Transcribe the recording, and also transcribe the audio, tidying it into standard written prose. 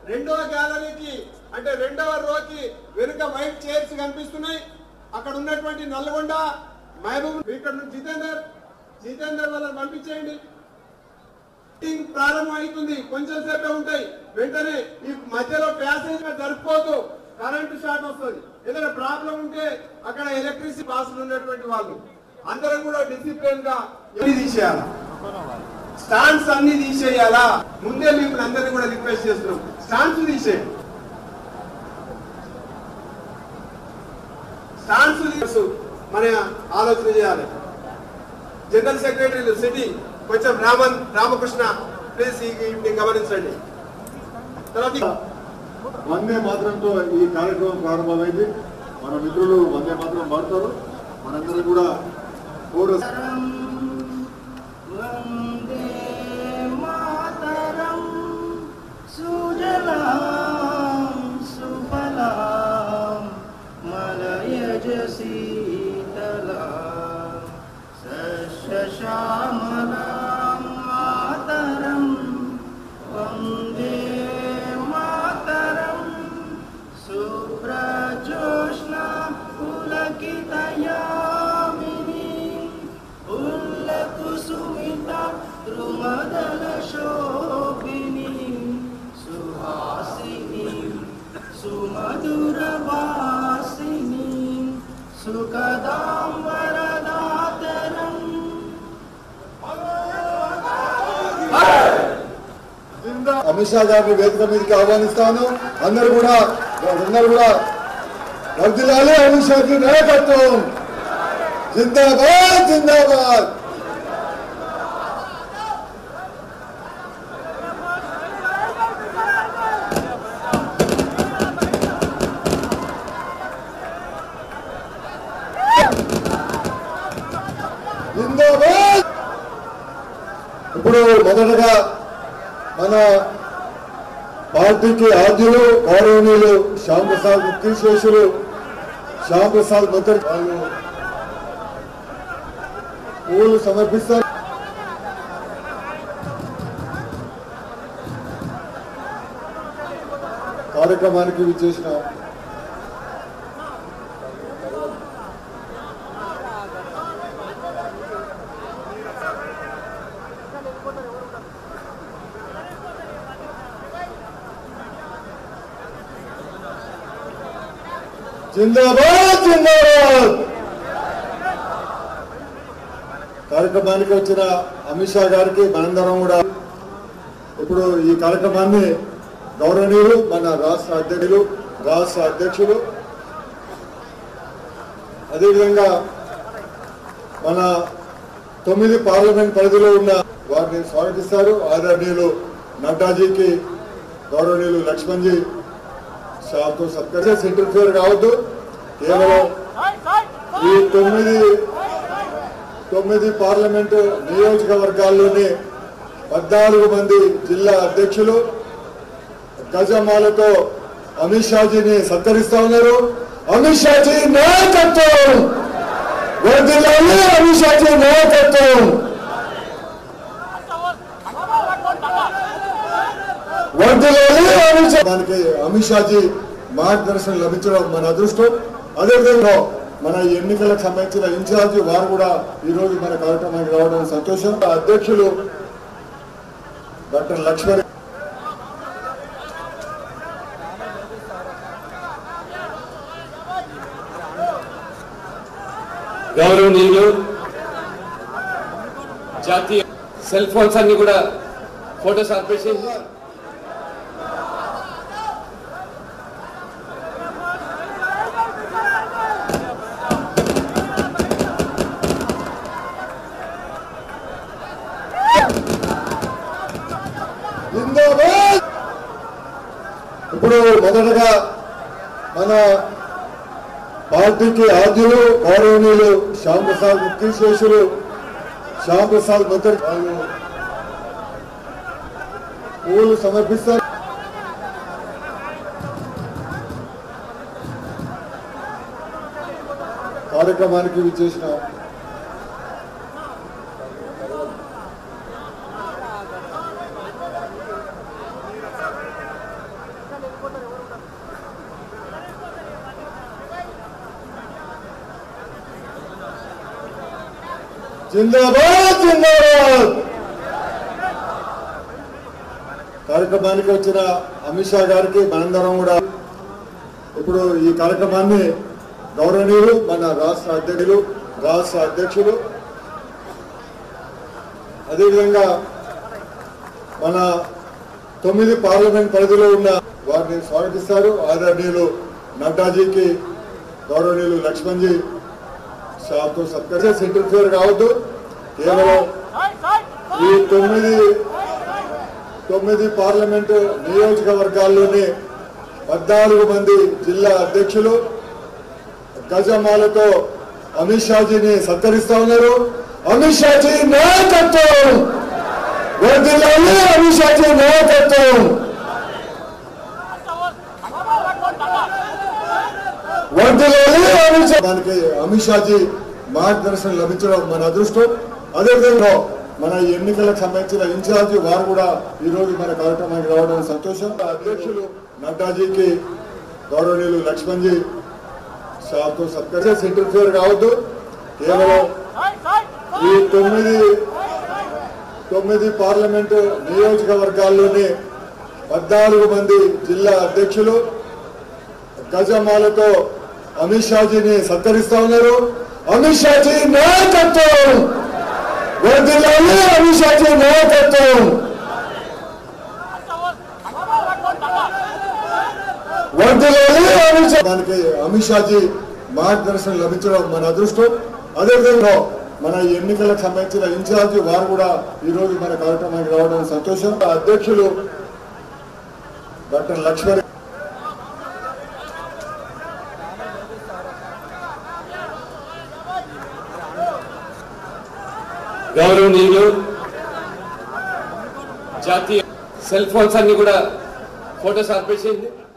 రెండవ గ్యాలరీకి అంటే రెండవ రోకి వెనుక వైట్ చైర్స్ కనిపిస్తున్నాయి. అక్కడ ఉన్నటువంటి నల్గొండ మహబూబ్ ఇక్కడ నుంచి జితేందర్ వాళ్ళని పంపించేయండి. మీటింగ్ ప్రారంభం అవుతుంది, కొంచెం సేపే ఉంటాయి. వెంటనే ఈ మధ్యలో ప్యాసేజ్ జరుపుకోదు, కరెంటు షార్ట్ వస్తుంది. ఏదైనా ప్రాబ్లం ఉంటే అక్కడ ఎలక్ట్రిసిటీ పాసులు ఉన్నటువంటి వాళ్ళు అందరం కూడా డిసిప్లిన్ గా తీసేయాలి. స్టాండ్స్ అన్ని తీసేయాలా? ముందే మిమ్మల్ని అందరినీ కూడా రిక్వెస్ట్ చేస్తున్నాం, స్టాండ్స్ తీసేయండి. స్టాండ్స్ మన ఆలోచన చేయాలి. జనరల్ సెక్రటరీలు సిటీ కొంచెం రామకృష్ణ ప్లీజ్ ఈ గమనించండి. తర్వాత వందే మాత్రంతో ఈ కార్యక్రమం ప్రారంభమైంది. మన మిత్రులు వందే మాత్రం పాడతారు. మనందరం కూడా కోరస్ శ్యామలాం మాతరం వందే మాతరం శుభ్రజోష్ణ పులకితయామిని ఉల్లకుసుమిత ద్రుమదల శోభిని సుహాసిని సుమధుర వాసిని సుఖదాం వరదాతరం. అమిత్ షా గారిని వేదిక మీదకి ఆహ్వానిస్తాను. అందరూ కూడా వర్ధిల్లాలి. అమిత్ షాకి నాయకత్వం. జిందాబాద్ జిందాబాద్. జిందాబాద్. ఇప్పుడు మొదటగా మన పార్టీకి ఆద్యులు గౌరవనీయులు శ్యామ్ ప్రసాద్ ముఖ్యశేషులు శ్యామ్ ప్రసాద్ ముఖర్జీ వాళ్ళు పూలు సమర్పిస్తారు. కార్యక్రమానికి విచ్చేసిన జిందాబాద్ జిందాబాద్. కార్యక్రమానికి వచ్చిన అమిత్ షా గారికి మనందరం కూడా ఇప్పుడు ఈ కార్యక్రమాన్ని గౌరవనీయులు మన రాష్ట్ర అధ్యక్షులు అదేవిధంగా మన 9 పార్లమెంట్ పరిధిలో ఉన్న వారిని స్వాగతిస్తారు. ఆదరణీయులు నడ్డాజీకి గౌరవనీయులు లక్ష్మణ్జీ షాతో సత్కరించే ఇంటర్ఫియర్ కావద్దు. కేవలం ఈ 9 పార్లమెంటు నియోజకవర్గాల్లోని 14 మంది జిల్లా అధ్యక్షులు గజమాలతో అమిత్ షాజీని సత్కరిస్తా ఉన్నారు. అమిత్ షాజీ నాయకత్వం వర్ధిల్లాలి. అమిత్ షాజీ నాయకత్వం వర్ధిల్లాలి. దానికి అమిత్ షాజీ మార్గదర్శనం లభించడం మన అదృష్టం. అదేవిధంగా మన ఎన్నికలకు సంబంధించిన ఇన్ఛార్జి వారు కూడా ఈ రోజు మన కార్యక్రమానికి రావడం సంతోషం. అధ్యక్షులు డాక్టర్ లక్ష్మణ్ గౌరవనీయులు జాతీయ సెల్ ఫోన్స్ అన్ని కూడా ఫోటోస్ ఆపేసేసి ఇప్పుడు మొదటగా మన పార్టీకి ఆద్యులు గౌరవనీయులు శ్యామ్ ప్రసాద్ ముఖ్యశేషులు శ్యామ్ ప్రసాద్ ముఖర్జీ వాళ్ళు పూలు సమర్పిస్తారు. కార్యక్రమానికి విచ్చేసిన జిందాబాద్ జిందాబాద్. కార్యక్రమానికి వచ్చిన అమిత్ షా గారికి మనందరం కూడా ఇప్పుడు ఈ కార్యక్రమాన్ని గౌరవనీయులు మన రాష్ట్ర అధ్యక్షులు అదేవిధంగా మన 9 పార్లమెంట్ పరిధిలో ఉన్న వారిని స్వాగతిస్తారు. ఆదరణీయులు నడ్డాజీకి గౌరవనీయులు లక్ష్మణ్జీ షాతో సత్కరిస్తే ఇంటర్ఫియర్ కావద్దు. కేవలం ఈ 9 పార్లమెంటు నియోజకవర్గాల్లోనే 14 మంది జిల్లా అధ్యక్షులు గజమాలతో అమిత్ షాజీని సత్కరిస్తా ఉన్నారు. అమిత్ షాజీ నాయకత్వం వర్ధిల్లాలి. అమిత్ షాజీ నాయకత్వం వర్ధిల్లాలి. దానికి అమిత్ షాజీ మార్గదర్శనం లభించడం మన అదృష్టం. అదేవిధంగా మన ఎన్నికలకు సంబంధించిన ఇన్ఛార్జి వారు కూడా ఈ రోజు మన కార్యక్రమానికి రావడం సంతోషం. అధ్యక్షులు నడ్డాజీకి గౌరవనీయులు లక్ష్మణ్జీ షాతో సత్కరిస్తే ఇంటర్ఫియర్ కావద్దు. కేవలం ఈ 9 పార్లమెంటు నియోజకవర్గాల్లోనే 14 మంది జిల్లా అధ్యక్షులు గజమాలతో అమిత్ షాజీని సత్కరిస్తా ఉన్నారు. అమిత్ షాజీ నాయకత్వం వర్ధిల్లాలి. అమిత్ షాజీ నాయకత్వం వర్ధిల్లాలి. దానికి అమిత్ షాజీ మార్గదర్శనం లభించడం మన అదృష్టం. అదేవిధంగా మన ఎన్నికలకు సంబంధించిన ఇన్ఛార్జి వారు కూడా ఈ రోజు మన కార్యక్రమానికి రావడం సంతోషం. అధ్యక్షులు డాక్టర్ లక్ష్మణ్ గౌరవనీయులు జాతీయ సెల్ ఫోన్స్ అన్ని కూడా ఫోటోస్ ఆర్పేసేయండి.